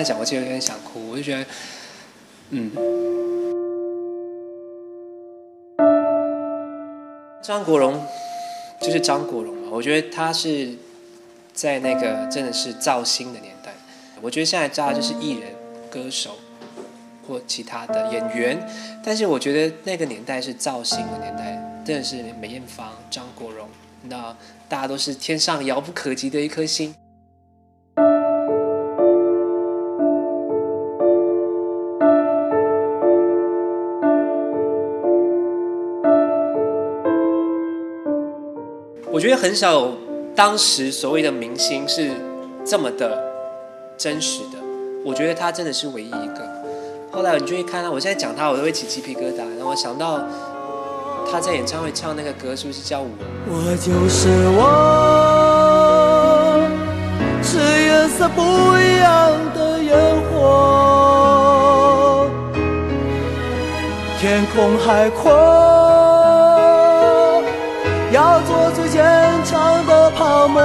在讲，我其实有点想哭，我就觉得，张国荣就是张国荣嘛，我觉得他是在那个真的是造星的年代，我觉得现在大家就是艺人、歌手或其他的演员，但是我觉得那个年代是造星的年代，真的是梅艳芳、张国荣，那大家都是天上遥不可及的一颗星。我觉得很少有当时所谓的明星是这么的真实的，我觉得他真的是唯一一个。后来你就会看到，我现在讲他，我都会起鸡皮疙瘩。然后我想到他在演唱会唱那个歌，是不是叫我？ 我就是我，是颜色不一样的烟火，天空海阔，要做最坚强的泡沫。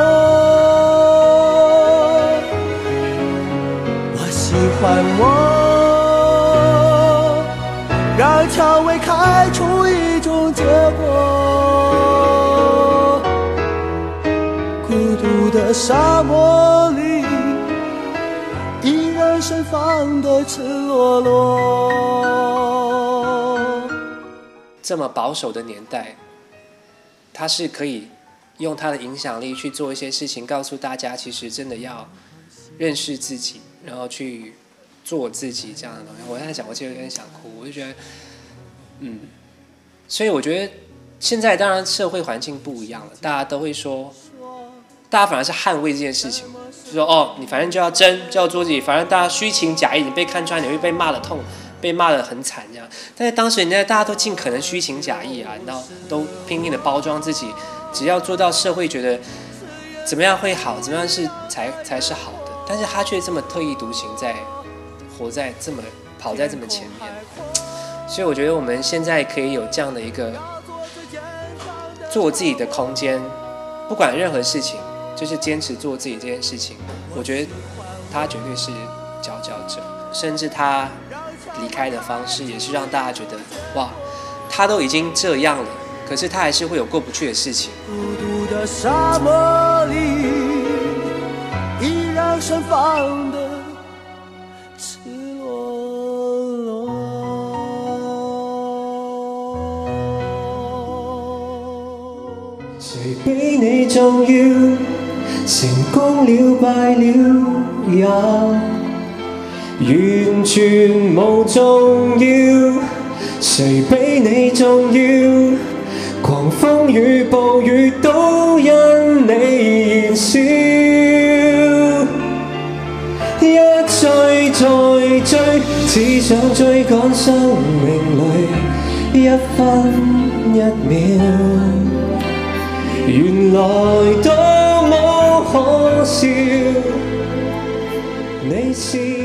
我喜欢我，让蔷薇开出一种结果。孤独的沙漠里，依然盛放的赤裸裸。 这么保守的年代，他是可以用他的影响力去做一些事情，告诉大家其实真的要认识自己，然后去做自己这样的东西。我现在讲，我其实有点想哭，我就觉得，所以我觉得现在当然社会环境不一样了，大家都会说，大家反而是捍卫这件事情，就说哦，你反正就要真，就要做自己，反正大家虚情假意，你被看穿，你会被骂得痛。被骂得很惨这样，但是当时人家大家都尽可能虚情假意啊，然后都拼命的包装自己，只要做到社会觉得怎么样会好，怎么样才是好的，但是他却这么特立独行，跑在这么前面，所以我觉得我们现在可以有这样的一个做自己的空间，不管任何事情，就是坚持做自己这件事情，我觉得他绝对是佼佼者，甚至他离开的方式也是让大家觉得哇，他都已经这样了，可是他还是会有过不去的事情。 孤独的沙漠里，依然盛放的赤裸裸。 谁比你重要？成功了败了也完全無重要，誰比你重要？狂風與暴雨都因你燃燒，一追再追，只想追趕生命裏一分一秒，原來多麼可笑，你是